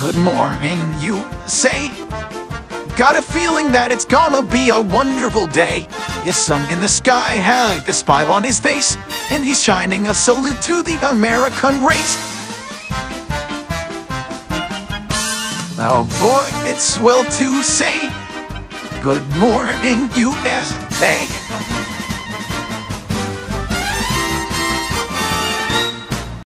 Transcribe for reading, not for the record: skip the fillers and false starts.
Good morning, USA. Got a feeling that it's gonna be a wonderful day. His sun in the sky had a smile on his face, and he's shining a salute to the American race. Oh boy, it's swell to say, good morning, USA.